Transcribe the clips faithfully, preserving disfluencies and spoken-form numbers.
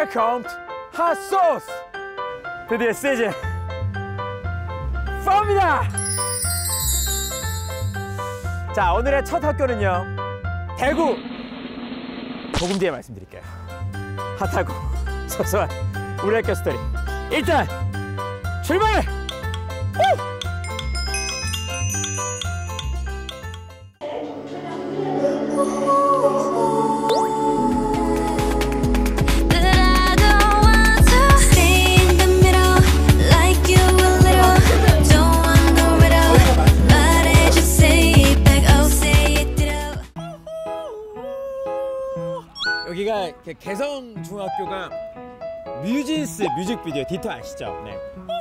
Welcome to Hot Sauce. 드디어 시즌 사입니다. 자, 오늘의 첫 학교는요, 대구. 조금 뒤에 말씀드릴게요. 핫하고 소소한 우리 학교 스토리. 일단 출발! 오! 여기가 개성중학교가 뮤진스 뮤직비디오 디토 아시죠? 네.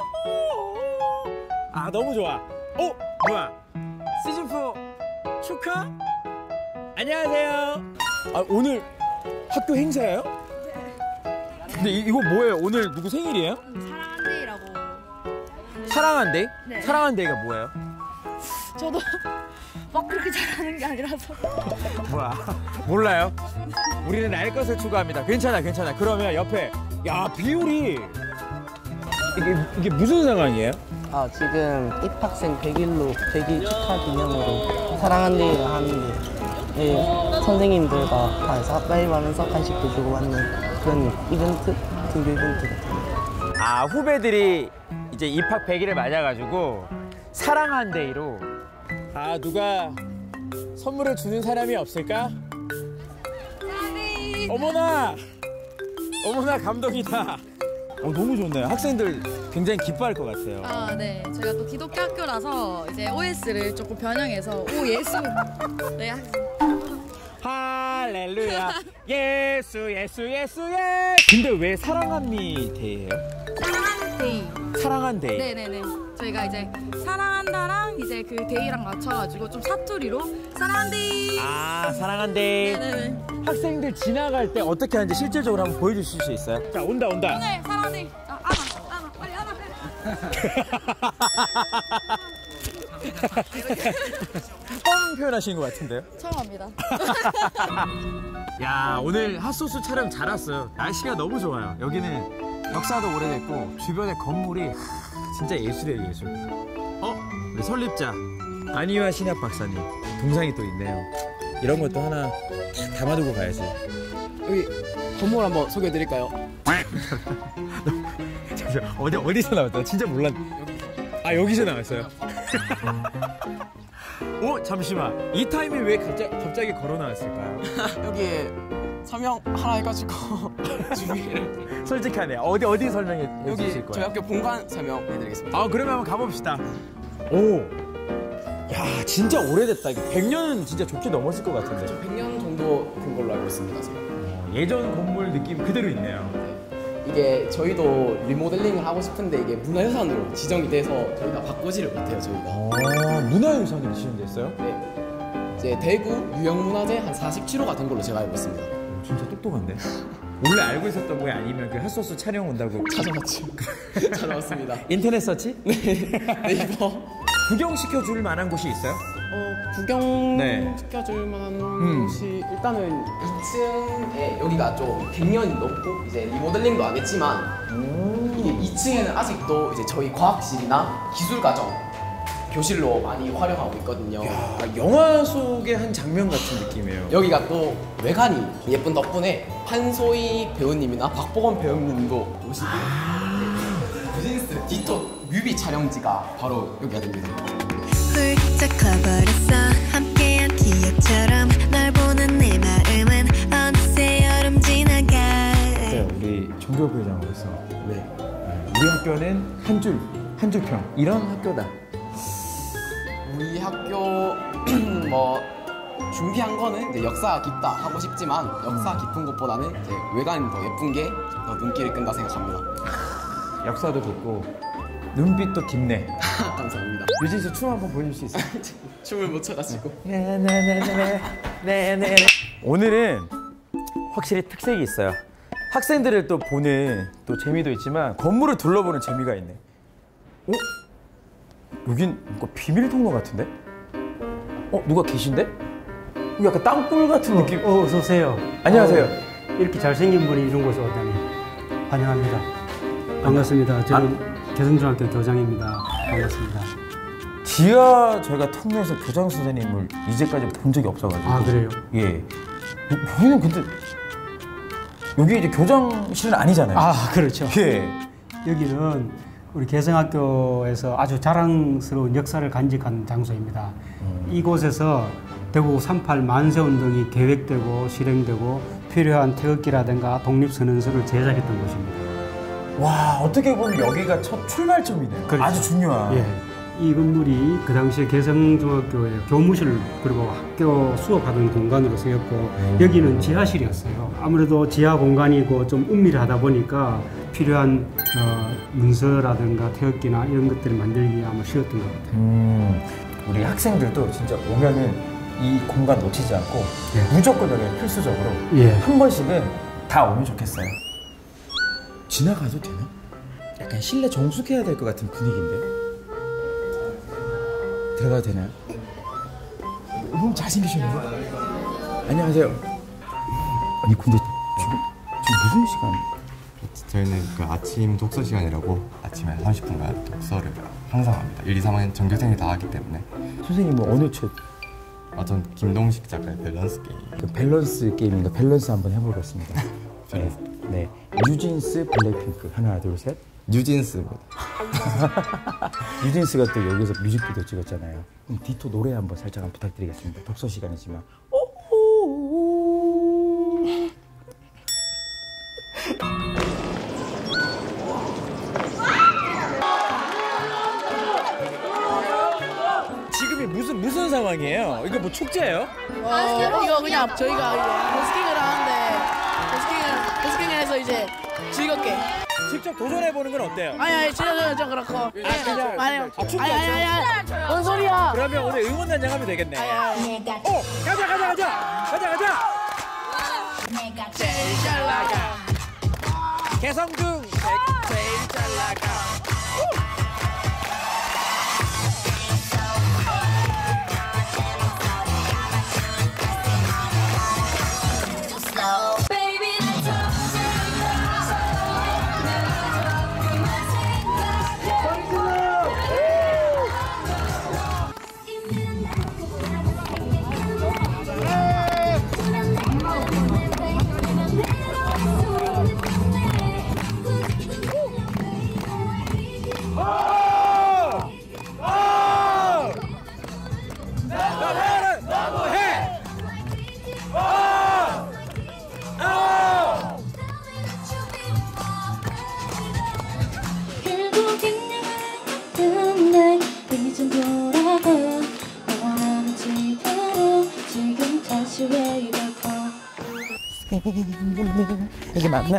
아, 너무 좋아. 어? 뭐야? 시즌사 축하? 안녕하세요. 아, 오늘 학교 행사예요? 네. 근데 이, 이거 뭐예요? 오늘 누구 생일이에요? 사랑한데이라고. 사랑한데이? 네. 사랑한데이가 뭐예요? 저도 막 그렇게 잘하는 게 아니라서. 뭐야? 몰라요? 우리는 알 것을 추구합니다. 괜찮아, 괜찮아. 그러면 옆에, 야, 비율이 이게, 이게 무슨 상황이에요? 아, 지금 입학생 백 일로 백 일 축하 기념으로 사랑한데이를 하는데, 예, 선생님들과 다 사파이하면서 간식도 주고 받는 그런 이벤트, 등교 이벤트 같은 거. 아, 후배들이 이제 입학 백 일을 맞아가지고 사랑한데이로, 아, 누가 선물을 주는 사람이 없을까? 어머나! 어머나, 감동이다. 어, 너무 좋네요. 학생들 굉장히 기뻐할 것 같아요. 아, 네. 저희가 또 기독교 학교라서 이제 오에스를 조금 변형해서 오 예수. 네, 학생. 할렐루야. 예수, 예수, 예수, 예. 근데 왜 사랑한미 데이예요? 사랑한데이. 사랑한데이. 네네네. 저희가 이제 사랑한다랑 이제 그 데이랑 맞춰가지고 좀 사투리로 사랑한데이. 아, 사랑한데이. 네네네. 학생들 지나갈 때 어떻게 하는지 실질적으로 한번 보여주실 수 있어요? 자, 온다, 온다. 오늘 사랑한데이. 자, 안아, 안아, 빨리 안아. 처음 표현하신 것 같은데요? 처음 합니다. 야, 오늘 핫소스 촬영 잘 왔어요. 날씨가 너무 좋아요. 여기는 역사도 오래됐고 주변에 건물이 하, 진짜 예술이에요, 예술. 어? 우리 설립자 안희화 신학 박사님 동상이 또 있네요. 이런 것도 하나 다 담아두고 가야지. 여기 건물 한번 소개해드릴까요? 잠시만, 어디, 어디서 나왔어요? 진짜 몰랐... 아, 여기서 나왔어요? 어? 잠시만, 이 타임에 왜 갑자, 갑자기 걸어 나왔을까요? 여기에 서명 하나 해가지고 준비를. 솔직하네. 어디 어디 설명해 여기 주실 거예요? 저희 학교 본관 설명해드리겠습니다. 아, 그러면 한번 가봅시다. 오, 야, 진짜 오래됐다. 이거 백 년은 진짜 좋게 넘었을 것 같은데. 백 년 정도 된 걸로 알고 있습니다, 제가. 어, 예전 건물 느낌 그대로 있네요. 네. 이게 저희도 리모델링을 하고 싶은데 이게 문화유산으로 지정이 돼서 저희가 바꾸지를 못해요, 저희가. 아, 문화유산으로 지정됐어요? 네. 이제 대구 유형문화재 한 사십칠 호가 된 걸로 제가 알고 있습니다. 오, 진짜 똑똑한데? 원래 알고 있었던 거야? 아니면 그 핫소스 촬영 온다고? 찾아왔죠. 찾아왔습니다. 인터넷 서치? 네. 네이버. 구경시켜줄 만한 곳이 있어요? 어, 구경 네. 시켜줄 만한 음. 곳이 일단은 이 층에 여기가 좀 백 년이 넘고 이제 리모델링도 안 했지만 오. 이게 이 층에는 아직도 이제 저희 과학실이나 기술과정 교실로 많이 활용하고 있거든요. 야, 영화 속의 한 장면 같은 느낌이에요. 여기가 또 외관이 예쁜 덕분에 한소희 배우님이나 박보검 배우님도 오시고 아. 뮤진스 디토 뮤비 촬영지가 바로 여기가 됩니다. 훌쩍 커버렸어 함께한 기억처럼 널 보는 내 마음은 어느새 여름 지나가. 네, 우리 종교부회장으로서 네. 우리 학교는 한 줄, 한 줄 평. 이런 학교다. 우리 학교 뭐 준비한 거는 이제 역사가 깊다 하고 싶지만 역사 깊은 것보다는 이제 외관이 더 예쁜 게 더 눈길을 끈다 생각합니다. 역사도 깊고 눈빛도 깊네. 감사합니다. 뮤진스 춤 한번 보여줄 수 있어요? 춤을 못 춰가지고. 네네네네. 오늘은 확실히 특색이 있어요. 학생들을 또 보는 또 재미도 있지만 건물을 둘러보는 재미가 있네. 어? 여긴 뭔가 비밀 통로 같은데? 어? 누가 계신데? 약간 땅굴 같은 느낌. 어, 어서 오세요. 안녕하세요. 어, 이렇게 잘생긴 분이 이런 곳에 왔다니. 환영합니다. 반갑습니다. 저는 개성중학교 교장입니다. 반갑습니다. 지하 저희가 통로에서 교장 선생님을 이제까지 본 적이 없어가지고. 아, 그래요? 예. 여기는 근데 여기 이제 교장실은 아니잖아요. 아, 그렇죠. 예. 여기는 우리 개성학교에서 아주 자랑스러운 역사를 간직한 장소입니다. 음. 이곳에서 대구 삼팔 만세운동이 계획되고 실행되고 필요한 태극기라든가 독립선언서를 제작했던 곳입니다. 와, 어떻게 보면 여기가 첫 출발점이네요. 그렇죠. 아주 중요한. 예. 이 건물이 그 당시에 개성중학교의 교무실 그리고 학교 수업하던 공간으로 쓰였고 음. 여기는 지하실이었어요. 아무래도 지하 공간이고 좀 은밀하다 보니까 필요한 어, 문서라든가 태극기나 이런 것들을 만들기에 아마 쉬웠던 것 같아요. 음, 우리 학생들도 진짜 오면은 이 공간 놓치지 않고 예. 무조건 여기 필수적으로 예. 한 번씩은 다 오면 좋겠어요. 지나가도 되나? 약간 실내 정숙해야 될 것 같은 분위기인데. 들어가도 되나요? 너무 잘생기셨네요. 안녕하세요. 아니 근데 지금, 지금 무슨 시간? 저희는 그 아침 독서 시간이라고 아침에 삼십 분간 독서를 항상 합니다. 일, 이, 삼 학년 전교생이 다 하기 때문에. 선생님은 어느 책? 아, 전 김동식 작가의 밸런스 게임. 그 밸런스 게임인가 밸런스 한번 해보겠습니다. 네. 네. 뉴진스 블랙핑크 하나 둘 셋. 뉴진스입니다. 뉴진스가 또 여기서 뮤직비디오 찍었잖아요. 그럼 디토 노래 한번 살짝 한번 부탁드리겠습니다. 독서 시간이지만. 지금이 무슨 무슨 상황이에요? 이거 뭐 축제예요? 어, 이거 그냥 저희가 이제 버스킹을 하는데 버스킹을 버스킹을 해서 이제 즐겁게. 직접 도전해 보는 건 어때요? 아니 아니 진짜 좀 그렇고. 아, 그냥 아니 아, 춤도 아니 아니 아니 뭔 소리야? 그러면 오늘 응원단장 하면 되겠네. 어, 가자 가자 가자 가자 가자. 제일 잘 나가. 개성중 제일 잘 나가. 이게 맞나?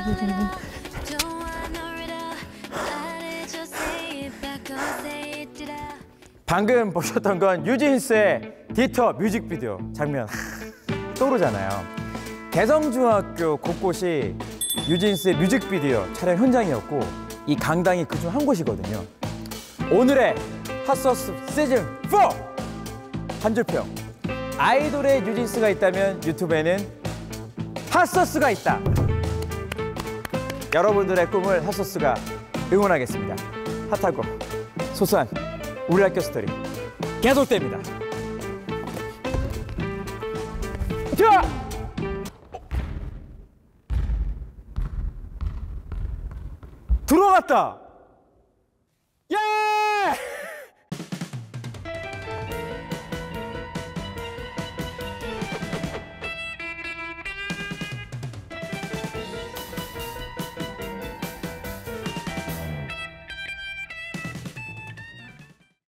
방금 보셨던 건 뉴진스의 디토 뮤직비디오 장면 하, 떠오르잖아요. 개성중학교 곳곳이 뉴진스의 뮤직비디오 촬영 현장이었고 이 강당이 그중 한 곳이거든요. 오늘의 핫소스 시즌 사 한 줄평. 아이돌의 뉴진스가 있다면 유튜브에는 핫소스가 있다. 여러분들의 꿈을 핫소스가 응원하겠습니다. 핫하고 소소한 우리 학교 스토리 계속됩니다. 자! 들어갔다!